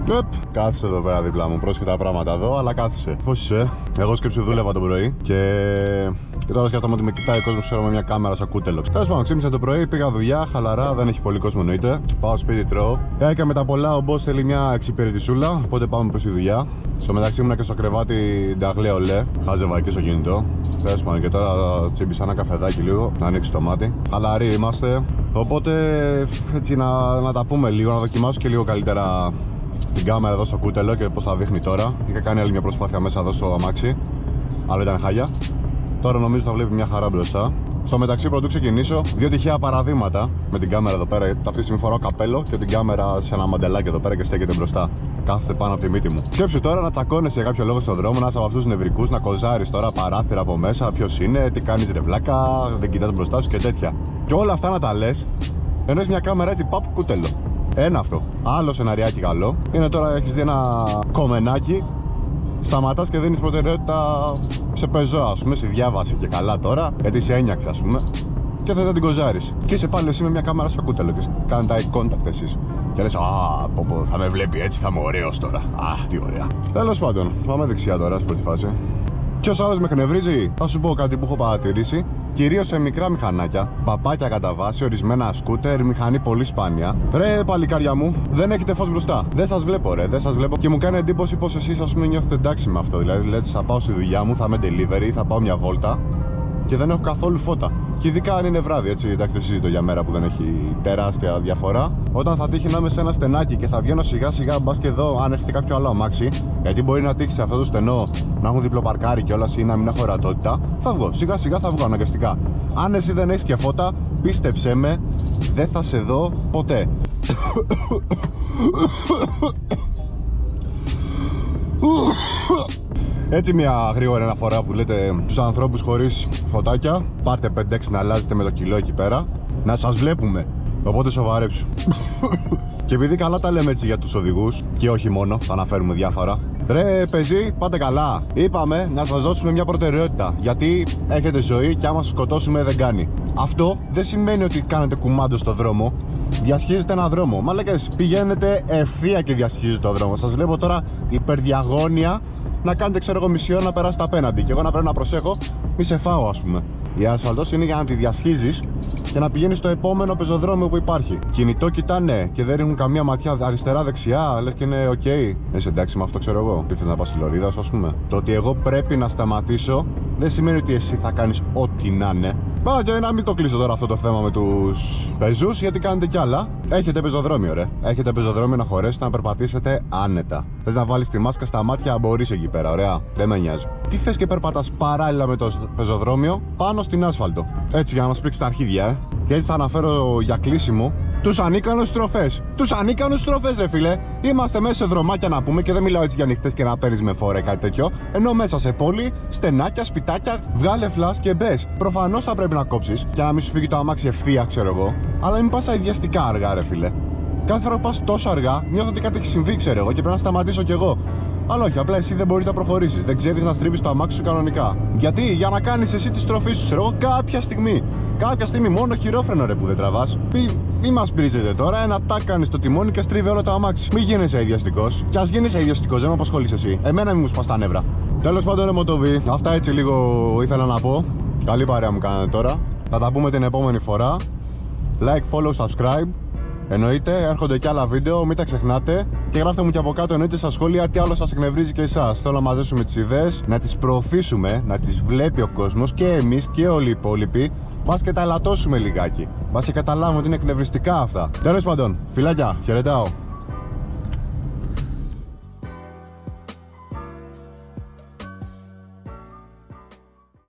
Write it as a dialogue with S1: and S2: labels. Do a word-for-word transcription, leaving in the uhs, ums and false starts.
S1: Επ, κάθισε εδώ πέρα δίπλα μου. Πρόσεχε τα πράγματα εδώ, αλλά κάθισε. Πώς είσαι? Εγώ σκέψου δούλευα το πρωί και. Και τώρα σκέφτομαι ότι με κοιτάει ο κόσμο, ξέρω, με μια κάμερα σαν κούτελο. Τέλος πάντων, ξύπνησα το πρωί, πήγα δουλειά, χαλαρά, δεν έχει πολύ κόσμο εννοείται. Πάω σπίτι, τρώω. Έκα με τα πολλά, ο boss θέλει μια εξυπηρετησούλα, οπότε πάμε προς τη δουλειά. Στο μεταξύ ήμουν και στο κρεβάτι, νταγλέ ολέ. Χάζευα εκεί στο κινητό. Τέλος πάντων, και τώρα τσίμπησα ένα καφεδάκι λίγο, να ανοίξει το μάτι. Χαλαροί είμαστε. Οπότε έτσι να, να τα πούμε λίγο, να δοκιμάσω και λίγο καλύτερα την κάμερα εδώ στο κούτελο και πώς θα δείχνει τώρα. Είχα κάνει άλλη μια προσπάθεια μέσα εδώ στο αμάξι, αλλά ήταν χάλια. Τώρα νομίζω θα βλέπει μια χαρά μπροστά. Στο μεταξύ, πρωτού ξεκινήσω, δύο τυχαία παραδείγματα με την κάμερα εδώ πέρα. Αυτή τη στιγμή φοράω καπέλο και την κάμερα σε ένα μαντελάκι εδώ πέρα και στέκεται μπροστά. Κάθεται πάνω από τη μύτη μου. Σκέψου τώρα να τσακώνεσαι για κάποιο λόγο στον δρόμο, να είσαι από αυτού του νευρικού, να κοζάρει τώρα παράθυρα από μέσα. Ποιο είναι, τι κάνει ρευλάκα, δεν κοιτάς μπροστά σου και τέτοια. Και όλα αυτά να τα λε ενώ έχει μια κάμερα έτσι παπ κούτελο. Ένα αυτό. Άλλο σεναριάκι καλό είναι τώρα έχει δει ένα κομμενάκι. Σταματάς και δίνεις προτεραιότητα σε πεζό, ας πούμε, στη διάβαση και καλά τώρα, γιατί σε ένιαξε, ας πούμε, και θες να την κοζάρεις. Και είσαι πάλι εσύ με μια κάμερα στο κούτελο και κάνει τα eye contact εσείς. Και λες, α, πω, πω, θα με βλέπει έτσι, θα είμαι ωραίος τώρα. Α, τι ωραία. Τέλος πάντων, πάμε δεξιά τώρα, στην πρώτη φάση. Ποιος άλλος με εκνευρίζει? Θα σου πω κάτι που έχω παρατηρήσει. Κυρίως σε μικρά μηχανάκια, παπάκια κατά βάση, ορισμένα σκούτερ, μηχανή πολύ σπάνια. Ρε παλικάρια μου, δεν έχετε φως μπροστά. Δεν σας βλέπω, ρε, δεν σας βλέπω. Και μου κάνει εντύπωση πως εσείς, ας πούμε, νιώθετε εντάξει με αυτό. Δηλαδή, λέτε, θα πάω στη δουλειά μου, θα είμαι delivery, θα πάω μια βόλτα και δεν έχω καθόλου φώτα. Και ειδικά αν είναι βράδυ, έτσι, εντάξει, δεν συζητώ για μέρα που δεν έχει τεράστια διαφορά. Όταν θα τύχει να είμαι σε ένα στενάκι και θα βγαίνω σιγά σιγά, μπας και εδώ, αν έρχεται κάποιο άλλο αμάξι, γιατί μπορεί να τύχει σε αυτό το στενό να έχουν διπλοπαρκάρι κιόλας ή να μην έχω ορατότητα, θα βγω, σιγά σιγά θα βγω αναγκαστικά. Αν εσύ δεν έχεις και φώτα, πίστεψέ με, δεν θα σε δω ποτέ. Έτσι μια γρήγορη αναφορά που λέτε στους ανθρώπους χωρίς φωτάκια. Πάρτε πέντε έξι να αλλάζετε με το κιλό εκεί πέρα. Να σας βλέπουμε. Οπότε σοβαρέψου. Και επειδή καλά τα λέμε έτσι για τους οδηγούς, και όχι μόνο, θα αναφέρουμε διάφορα. Ρε παιδί, πάτε καλά. Είπαμε να σας δώσουμε μια προτεραιότητα. Γιατί έχετε ζωή και άμα σας σκοτώσουμε δεν κάνει. Αυτό δεν σημαίνει ότι κάνετε κουμάντο στο δρόμο. Διασχίζετε ένα δρόμο. Μαλάκες, πηγαίνετε ευθεία και διασχίζετε το δρόμο. Σας βλέπω τώρα υπερδιαγώνια να κάνετε, ξέρω εγώ, μισή ώρα να περάσετε απέναντι. Και εγώ να πρέπει να προσέχω, μη σε φάω, ας πούμε. Η ασφαλτός είναι για να τη διασχίζεις και να πηγαίνεις στο επόμενο πεζοδρόμιο που υπάρχει. Κινητό κοιτάνε και δεν ρίχνουν καμία ματιά αριστερά-δεξιά. Λες και είναι οκ. Okay. Είσαι εντάξει με αυτό, ξέρω εγώ. Τι θες να πας στη Λωρίδα, ας πούμε. Το ότι εγώ πρέπει να σταματήσω δεν σημαίνει ότι εσύ θα κάνεις ό,τι να είναι. Μα και να μην το κλείσω τώρα αυτό το θέμα με τους πεζούς, γιατί κάνετε κι άλλα. Έχετε πεζοδρόμιο, ρε. Έχετε πεζοδρόμιο να χωρέσετε να περπατήσετε άνετα. Θες να βάλεις τη μάσκα στα μάτια, μπορείς εκεί πέρα, ωραία. Δεν με νοιάζει. Τι θες και περπατάς παράλληλα με το πεζοδρόμιο πάνω στην άσφαλτο. Έτσι για να μας πρίξει τα αρχίδια, ε. Και έτσι θα αναφέρω για κλείσιμο τους ανίκανους στροφές. Τους ανίκανους στροφές, ρε φίλε. Είμαστε μέσα σε δρομάκια να πούμε και δεν μιλάω έτσι για νυχτές και να παίρνεις με φόρα ή κάτι τέτοιο. Ενώ μέσα σε πόλη, στενάκια, σπιτάκια, βγάλε φλας και μπες. Προφανώς θα πρέπει να κόψεις και να μην σου φύγει το αμάξι ευθεία, ξέρω εγώ. Αλλά μην πας αειδιαστικά αργά, ρε φίλε. Κάθε φορά που πας τόσο αργά, νιώθω ότι κάτι έχει συμβεί, ξέρω εγώ, και πρέπει να σταματήσω κι εγώ. Αλλά όχι, απλά εσύ δεν μπορείς να προχωρήσεις. Δεν ξέρεις να στρίβεις το αμάξι σου κανονικά. Γιατί? Για να κάνεις εσύ τη στροφή σου, ξέρω εγώ, κάποια στιγμή. Κάποια στιγμή, μόνο χειρόφρενο, ρε, που δεν τραβάς. Μη, μη μας πρίζετε τώρα, ένα τάκ κάνεις το τιμόνι και στρίβει όλο το αμάξι. Μη γίνεσαι αειδιαστικός. Κι ας γίνεσαι αειδιαστικός, δεν με απασχολείς εσύ. Εμένα μην μου σπάς τα νεύρα. Τέλος πάντων, ρε Μοτοβί, αυτά έτσι λίγο ήθελα να πω. Καλή παρέα μου κάνατε τώρα. Θα τα πούμε την επόμενη φορά. Like, follow, subscribe. Εννοείται, έρχονται και άλλα βίντεο, μην τα ξεχνάτε. Και γράφτε μου και από κάτω, εννοείται, στα σχόλια τι άλλο σας εκνευρίζει και εσάς. Θέλω να μαζέψουμε τις ιδέες, να τις προωθήσουμε, να τις βλέπει ο κόσμος και εμείς και όλοι οι υπόλοιποι. Μας και τα ελαττώσουμε λιγάκι. Μας και καταλάβουμε ότι είναι εκνευριστικά αυτά. Τέλος πάντων, φιλάκια, χαιρετάω.